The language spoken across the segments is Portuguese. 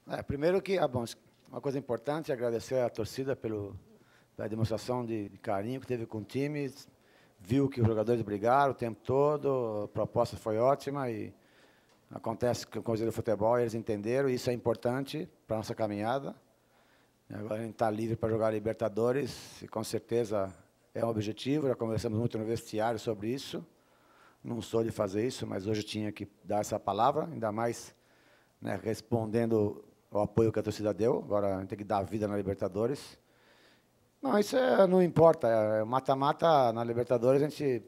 Primeiro que, bom, uma coisa importante é agradecer à torcida pela demonstração de carinho que teve com o time, viu que os jogadores brigaram o tempo todo, a proposta foi ótima e acontece com coisa do futebol, eles entenderam, e isso é importante para a nossa caminhada. Agora a gente está livre para jogar Libertadores, e com certeza é um objetivo, já conversamos muito no vestiário sobre isso. Não sou de fazer isso, mas hoje tinha que dar essa palavra, ainda mais, né, respondendo ao apoio que a torcida deu. Agora a gente tem que dar vida na Libertadores. Não, isso não importa. Mata-mata na Libertadores, a gente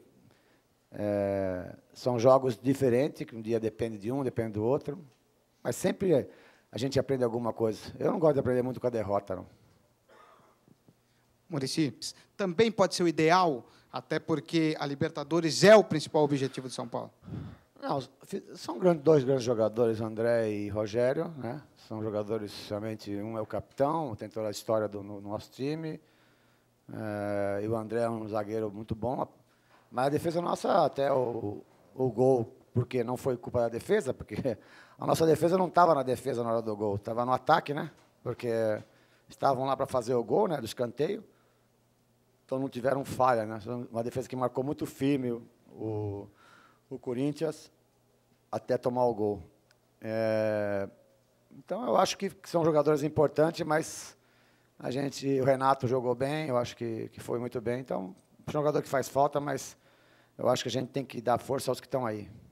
são jogos diferentes, que um dia depende de um, depende do outro. Mas sempre a gente aprende alguma coisa. Eu não gosto de aprender muito com a derrota, não. Muricy, também pode ser o ideal, até porque a Libertadores é o principal objetivo de São Paulo. Não, são dois grandes jogadores, André e Rogério, né? São jogadores, realmente, um é o capitão, tem toda a história do nosso time, e o André é um zagueiro muito bom, mas a defesa nossa, até o gol, porque não foi culpa da defesa, porque a nossa defesa não estava na defesa na hora do gol, estava no ataque, né? Porque estavam lá para fazer o gol, né, do escanteio, então não tiveram falha, né? Uma defesa que marcou muito firme o Corinthians até tomar o gol. Então, eu acho que são jogadores importantes, mas o Renato jogou bem, eu acho que foi muito bem. Então, é um jogador que faz falta, mas eu acho que a gente tem que dar força aos que estão aí.